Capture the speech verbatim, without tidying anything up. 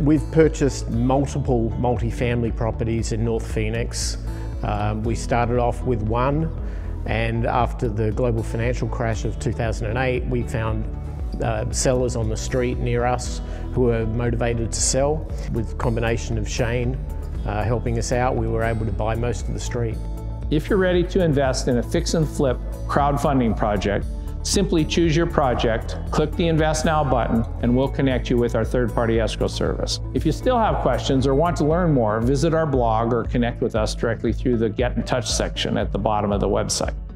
We've purchased multiple multifamily properties in North Phoenix. Um, we started off with one, and after the global financial crash of two thousand eight, we found uh, sellers on the street near us who were motivated to sell. With a combination of Shane uh, helping us out, we were able to buy most of the street. If you're ready to invest in a fix and flip crowdfunding project, simply choose your project, click the Invest Now button, and we'll connect you with our third-party escrow service. If you still have questions or want to learn more, visit our blog or connect with us directly through the Get in Touch section at the bottom of the website.